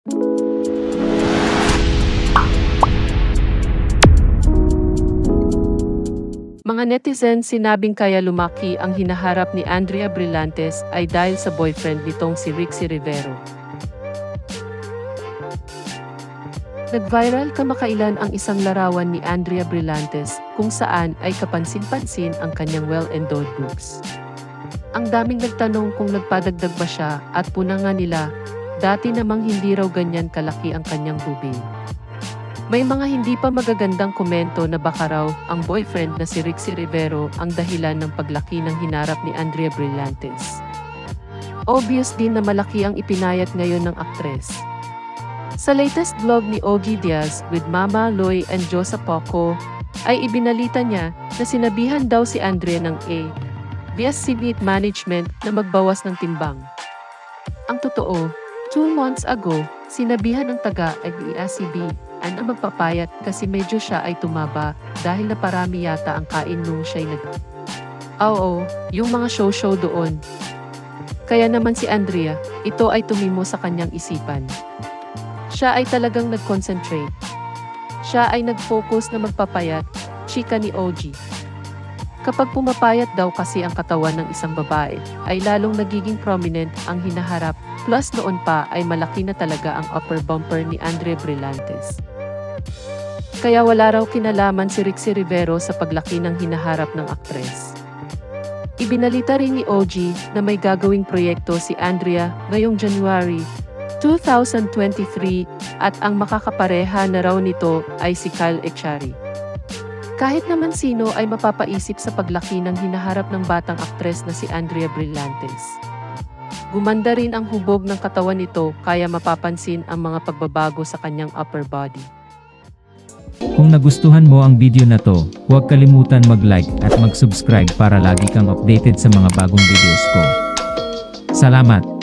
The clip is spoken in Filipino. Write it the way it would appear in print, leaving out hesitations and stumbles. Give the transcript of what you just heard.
Mga netizens sinabing kaya lumaki ang hinaharap ni Andrea Brillantes ay dahil sa boyfriend nitong si Ricky Rivero. Nag-viral kamakailan ang isang larawan ni Andrea Brillantes kung saan ay kapansin-pansin ang kanyang well-endowed boobs. Ang daming nagtanong kung nagpadagdag ba siya at puna nga nila, dati namang hindi raw ganyan kalaki ang kanyang bubing. May mga hindi pa magagandang komento na baka raw ang boyfriend na si Ricky Rivero ang dahilan ng paglaki ng hinarap ni Andrea Brillantes. Obvious din na malaki ang ipinayat ngayon ng aktres. Sa latest vlog ni Ogie Diaz with Mama Loy and Josa Poco, ay ibinalita niya na sinabihan daw si Andrea ng ABS-CBN management na magbawas ng timbang. Ang totoo, 2 months ago, sinabihan ng taga-ABS-CBN na magpapayat kasi medyo siya ay tumaba dahil naparami yata ang kain nung siya'y Oo, yung mga show-show doon. Kaya naman si Andrea, ito ay tumimo sa kanyang isipan. Siya ay talagang nag-concentrate. Siya ay nag-focus na magpapayat, chika ni OG. Kapag pumapayat daw kasi ang katawan ng isang babae, ay lalong nagiging prominent ang hinaharap, plus noon pa ay malaki na talaga ang upper bumper ni Andrea Brillantes. Kaya wala raw kinalaman si Ricky Rivero sa paglaki ng hinaharap ng aktres. Ibinalita rin ni OG na may gagawing proyekto si Andrea ngayong January 2023 at ang makakapareha na raw nito ay si Kyle Echari. Kahit naman sino ay mapapaisip sa paglaki ng hinaharap ng batang aktres na si Andrea Brillantes. Gumanda rin ang hubog ng katawan nito kaya mapapansin ang mga pagbabago sa kanyang upper body. Kung nagustuhan mo ang video na to, huwag kalimutan mag-like at mag-subscribe para lagi kang updated sa mga bagong videos ko. Salamat!